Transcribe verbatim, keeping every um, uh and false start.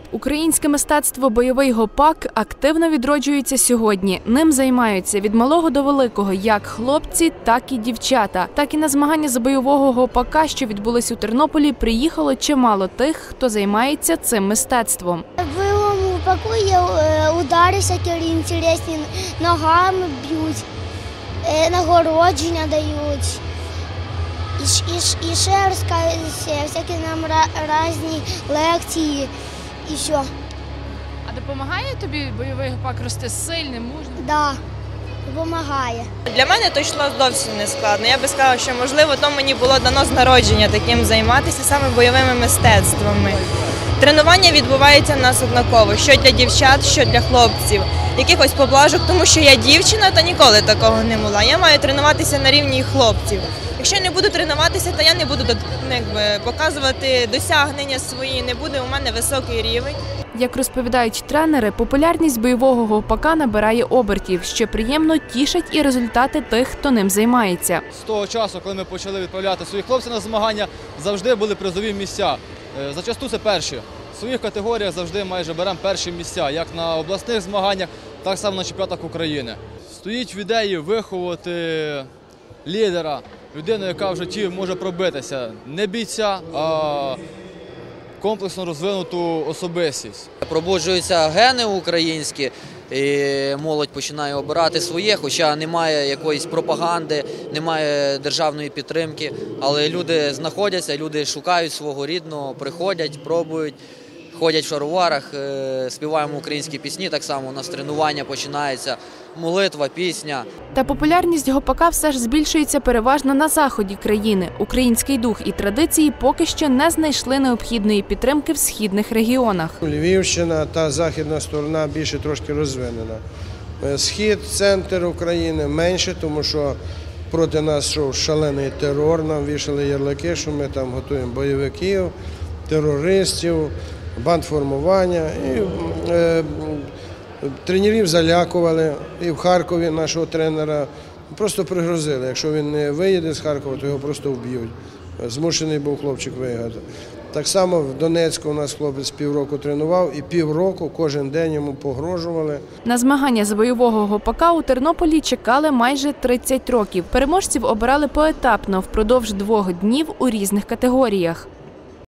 Українське мистецтво «Бойовий гопак» активно відроджується сьогодні. Ним займаються від малого до великого як хлопці, так і дівчата. Так і на змагання з бойового гопака, що відбулись у Тернополі, приїхало чимало тих, хто займається цим мистецтвом. В бойовому гопаку є удари всякі інтересні, ногами б'ють, нагородження дають. І, і, і ще розказують всякі нам різні лекції і все. А допомагає тобі бойовий гопак рости сильним, мужним? Так, да, допомагає. Для мене то йшло зовсім не складно. Я би сказала, що можливо то мені було дано з народження таким займатися саме бойовими мистецтвами. Тренування відбувається в нас однаково, що для дівчат, що для хлопців. Якихось поблажок, тому що я дівчина, то ніколи такого не була. Я маю тренуватися на рівні хлопців. Якщо я не буду тренуватися, то я не буду якби, показувати досягнення свої, не буде у мене високий рівень. Як розповідають тренери, популярність бойового гопака набирає обертів, що приємно тішать і результати тих, хто ним займається. З того часу, коли ми почали відправляти своїх хлопців на змагання, завжди були призові місця. Зачасту це перші. В своїх категоріях завжди майже беремо перші місця, як на обласних змаганнях, так само на чемпіонатах України. Стоїть в ідеї виховувати лідера, людину, яка в житті може пробитися, не бійця, а комплексно розвинуту особистість. Пробуджуються гени українські, і молодь починає обирати своє, хоча немає якоїсь пропаганди, немає державної підтримки, але люди знаходяться, люди шукають свого рідного, приходять, пробують. Ходять в шароварах, співаємо українські пісні, так само у нас тренування починається, молитва, пісня. Та популярність гопака все ж збільшується переважно на заході країни. Український дух і традиції поки що не знайшли необхідної підтримки в східних регіонах. Львівщина та західна сторона більше трошки розвинена. Схід, центр України менше, тому що проти нас йшов шалений терор, нам вішали ярлики, що ми там готуємо бойовиків, терористів, бандформування. І, е, тренерів залякували, і в Харкові нашого тренера просто пригрозили. Якщо він не виїде з Харкова, то його просто вб'ють. Змушений був хлопчик виїхати. Так само в Донецьку у нас хлопець півроку тренував, і півроку кожен день йому погрожували. На змагання з бойового гопака у Тернополі чекали майже тридцять років. Переможців обирали поетапно впродовж двох днів у різних категоріях.